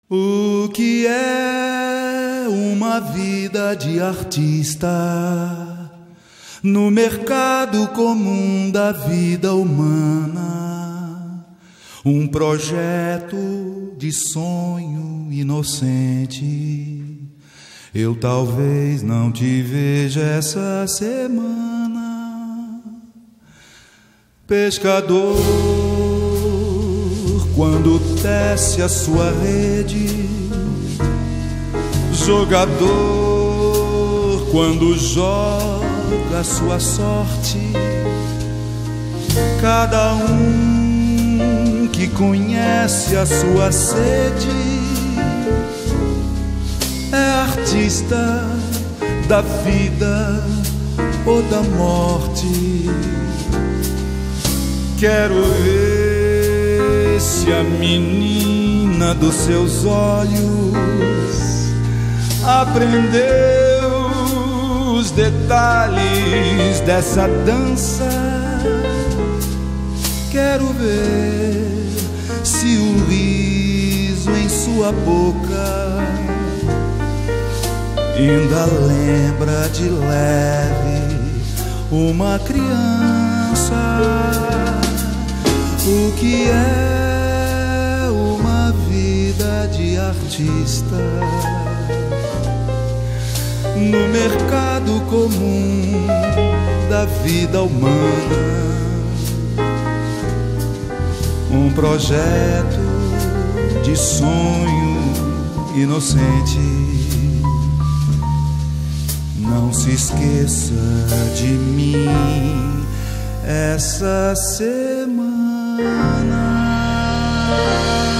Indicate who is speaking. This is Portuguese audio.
Speaker 1: O que é uma vida de artista no mercado comum da vida humana? Um projeto de sonho inocente. Eu talvez não te veja essa semana. Pescador, quando tece a sua rede, jogador, quando joga a sua sorte, cada um que conhece a sua sede é artista da vida ou da morte. Quero ver se a menina dos seus olhos aprendeu os detalhes dessa dança. Quero ver se o riso em sua boca ainda lembra de leve uma criança. O que é uma vida de artista no mercado comum da vida humana? Um projeto de sonho inocente. Não se esqueça de mim essa semana.